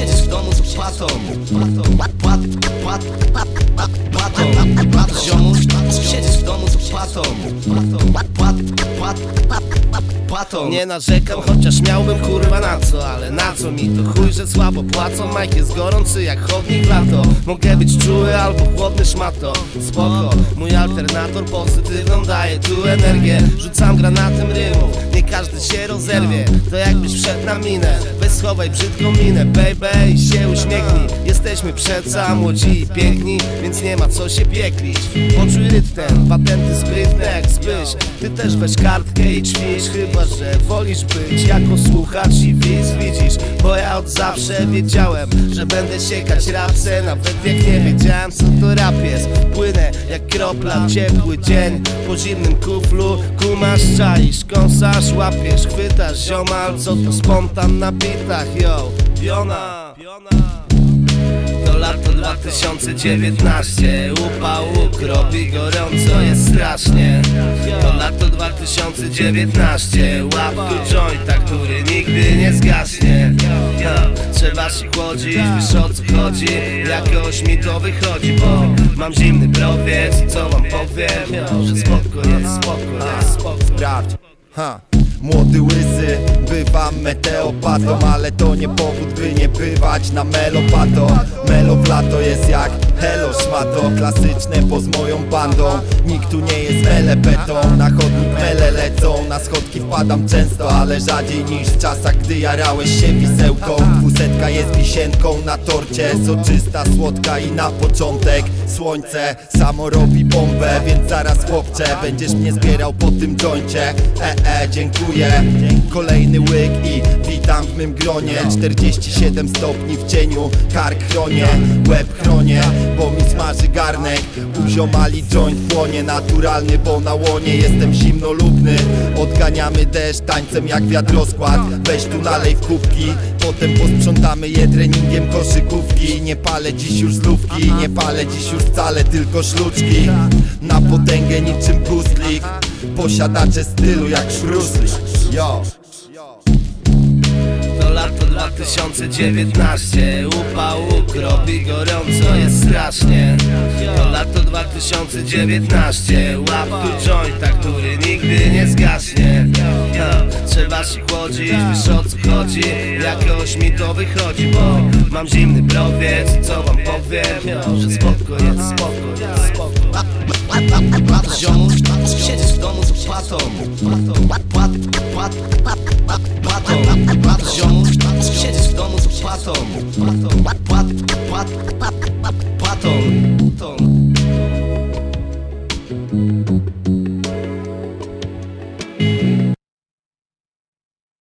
siedzisz w domu z opłatą. Ziomuś, siedzisz w domu z opłatą. Nie narzekam, chociaż miałbym kurwa na co. Ale na co mi to chuj, że słabo płacą. Mike jest gorący jak chodnik w lato. Mogę być czuły albo chłodny szmato. Spoko, mój alternator pozytywną daje tu energię. Rzucam granatem rymów, nie każdy się rozerwie. To jakbyś wszedł na minę, weź schowaj brzydką minę. Baby, i się uśmiechnij. Jesteśmy przeca młodzi i piękni, więc nie ma co się pieklić. Poczuj rytm ten, patenty sprytne jak Zbyś. Ty też weź kartkę i ćwicz. Chyba że wolisz być jako słuchacz i widz. Widzisz, bo ja od zawsze wiedziałem, że będę siekać rapsę. Nawet jak nie wiedziałem co to rap jest. Płynę jak kropla w ciepły dzień po zimnym kuflu. Kumasz, czaisz, kąsasz, łapiesz, chwytasz ziomal. Co to spontan na bitach, yo, piona. To lato 2019, upał łuk, robi gorąco, jest strasznie. To lato 2019, łap tu jointa, który nigdy nie zgaśnie. Trzeba się chłodzić, wiesz o co chodzi, jakoś mi to wychodzi, bo mam zimny browiec i co wam powiem, że spoko jest, spoko jest, spoko. Sprawdź, młody łysy, bywam meteopatą, ale to nie powód, by nie bywać na melopato. Melo w lato jest jak hello szmato, klasyczne poz moją bandą. Nikt tu nie jest melepetą, na chodnik mele lecą. Na schodki wpadam często, ale rzadziej niż w czasach, gdy jarałeś się wisełką. 200 jest wisienką na torcie, soczysta, słodka i na początek słońce samo robi bombę, więc zaraz chłopcze będziesz mnie zbierał po tym joincie. Dziękuję. Kolejny łyk i witam w mym gronie. 47 stopni w cieniu, kark chronię, łeb chronię, bo mi smaży garnek. U ziomali joint płonie, naturalny, bo na łonie jestem zimnolubny. Odganiamy deszcz tańcem jak wiatroskład. Weź tu nalej w kubki, potem posprzątamy je treningiem koszykówki. Nie palę dziś już zlówki, nie palę dziś już wcale, tylko szluczki. Na potęgę niczym Bruce Lee, posiadacze stylu jak Bruce Lee. Yo. To lato 2019, upał łuk, robi gorąco, jest strasznie. To lato 2019, łap tu jointa, który nigdy nie zgaśnie. Trzeba się chłodzić, wiesz o co chodzi, jakoś mi to wychodzi, bo mam zimny browiec i co wam powiem, że spoko jest, spoko jest, spoko. Ziomuś, siedzisz w domu z opłatą. Ziomuś, siedzisz w domu z opłatą. Płatą.